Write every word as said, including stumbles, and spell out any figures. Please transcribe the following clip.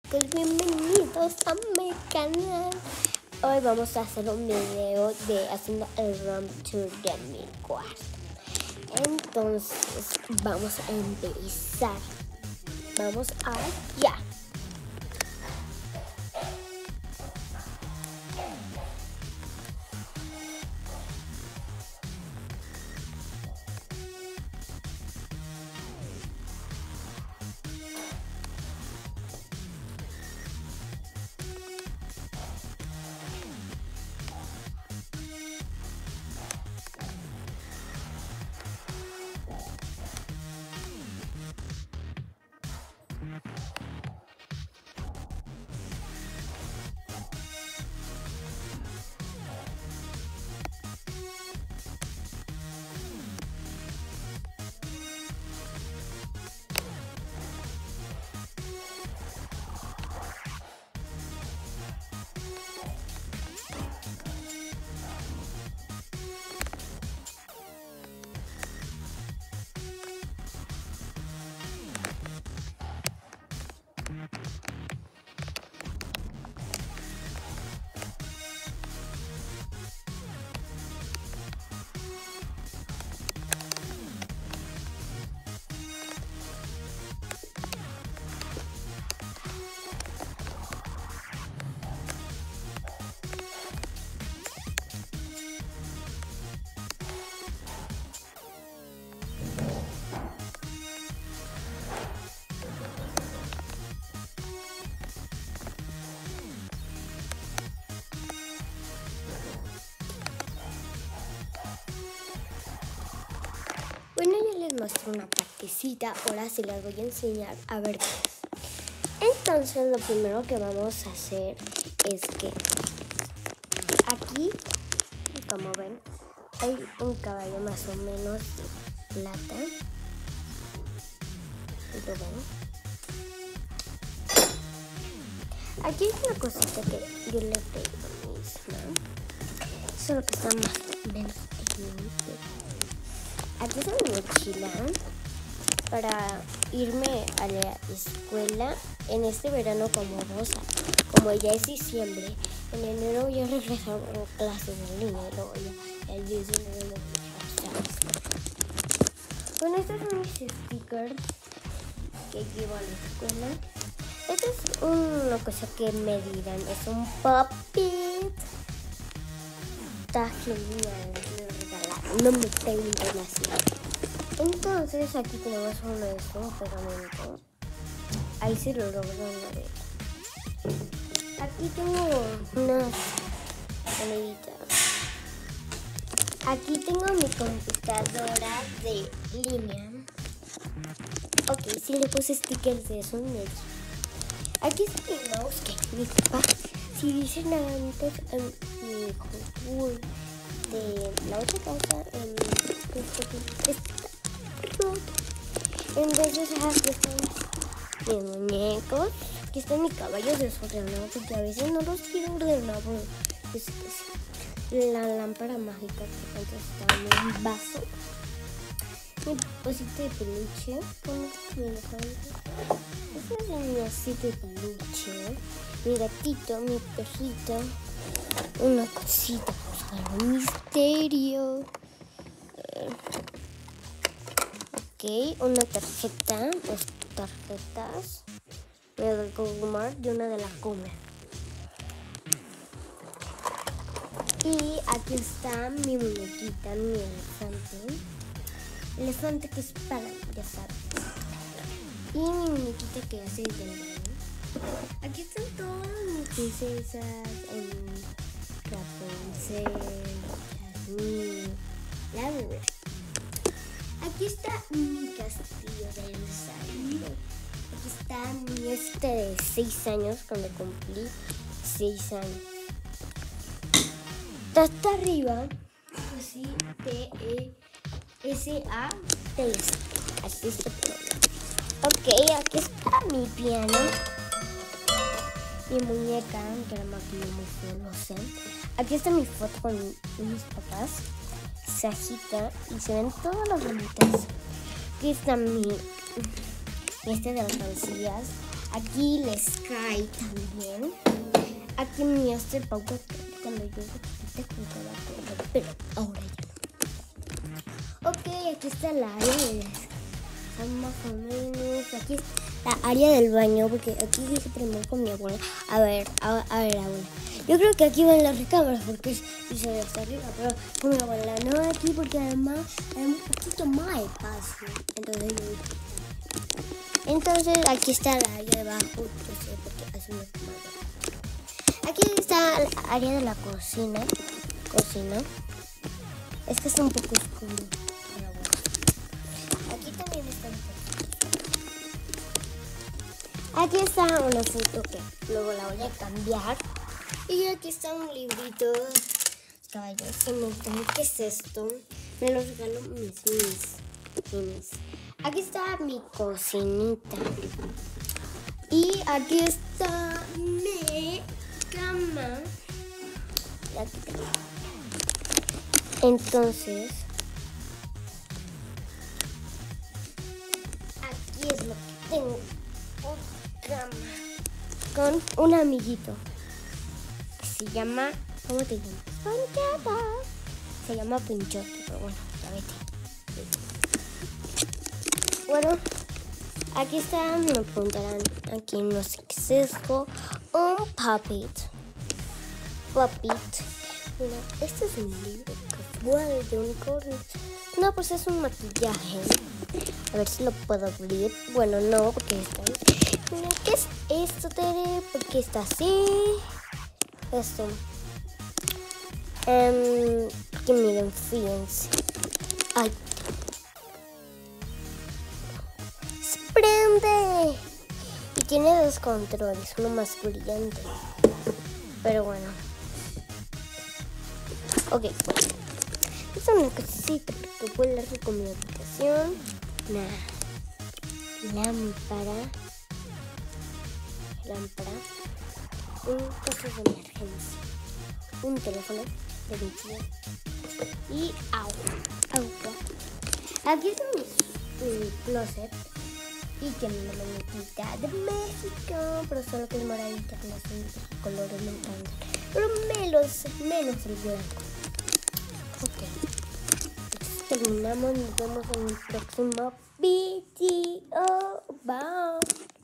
chicos, bienvenidos a mi canal. Hoy vamos a hacer un video de haciendo el room tour de mi cuarto. Entonces vamos a empezar. Vamos allá. Bueno, ya les muestro una partecita, ahora sí les voy a enseñar a ver qué es. Entonces lo primero que vamos a hacer es que aquí, como ven, hay un caballo más o menos de plata. ¿Lo ven? Aquí hay una cosita que yo le tengo misma, solo que está más o menos pequeñita. Aquí está mi mochila para irme a la escuela en este verano, como vamos a, como ya es diciembre. En enero voy a regresar a clases en línea y luego ya el diez de enero me voy a regresar. Bueno, estos son mis stickers que llevo a la escuela. Esta es una cosa que me dirán, es un pop-it. Está genial, me regalaron, no me tengo internacional. Entonces aquí tenemos uno de estos pegamentos. Ahí se lo logro una vez. Aquí tengo unas moneditas. Aquí tengo mi computadora de línea. Ok, si le puse stickers de eso, me aquí está mi mouse que mi papá, si dicen antes en mi control de la otra casa, en este está roto. Entonces aquí están mis muñecos, aquí están mis caballos desordenados, porque a veces no los quiero ordenar. Pues, pues, la lámpara mágica que antes estaba en un vaso. Mi osito de peluche, mi elefante. Este es mi osito de peluche, mi gatito, mi perrito, una cosita para un misterio. Ok, una tarjeta, dos tarjetas, el Google y una de la Comer. Y aquí está mi muñequita, mi elefante. Elefante que es para, ya saben. Y mi muñequita que hace el baile. Aquí están todas mis princesas, en Rapunzel, Jasmine, la bebé. Aquí está mi castillo de Elsa. Aquí está mi este de seis años, cuando cumplí seis años. Está hasta arriba, así, T E S A T S. Así está todo. Ok, aquí está mi piano. Mi muñeca, que la maquillé muy feo, lo sé. Aquí está mi foto con mis papás. Se agita y se ven todas las bonitas. Aquí está mi este de alcancías. aquí les cae también. Aquí me hace pauta cuando yo te contaba todo, pero ahora ya no. Ok, aquí está la área de las más o menos. Aquí está la área del baño, porque aquí dice primero con mi abuela. A ver, a, a ver, abuela. Yo creo que aquí van las recámaras porque dice de hasta arriba, pero con mi abuela no aquí porque además hay un poquito más espacio. Entonces yo dije. Entonces aquí está la área de abajo, no sé porque así me está. Aquí está la área de la cocina. Cocina. Es que está un poco oscuro. Pero bueno. Aquí también está un poco. Aquí está una foto que luego la voy a cambiar. Y aquí está un librito. Caballos se montan. ¿Qué es esto? Me lo regaló mis mis. mis. Aquí está mi cocinita. Y aquí está mi cama. Y aquí tengo. Entonces, aquí es lo que tengo. Una cama con un amiguito. Se llama, ¿cómo te llamas? Pinchota. Se llama Pinchota, pero bueno, ya vete. Bueno, aquí está, me preguntarán, aquí no sé qué es esto. Un puppet. Puppet. Mira, este es un libro casual de unicornio. No, pues es un maquillaje. A ver si lo puedo abrir. Bueno, no, porque está ahí. Mira, ¿qué es esto, Tere? Porque está así. Esto. Um, que miren, fíjense. Ay. ¡Se prende! Y tiene dos controles, uno más brillante. Pero bueno. Ok, bueno. Es una cosita porque puedo darle con mi aplicación. Una lámpara. Lámpara. Un caso de emergencia. Un teléfono de veintiuno y agua. agua. Aquí está mi, mi closet y que mi muñequita de México, pero solo que es moradita, que los colores me encantan, pero menos, menos el blanco. Ok, entonces terminamos, nos vemos en el próximo video. Bye.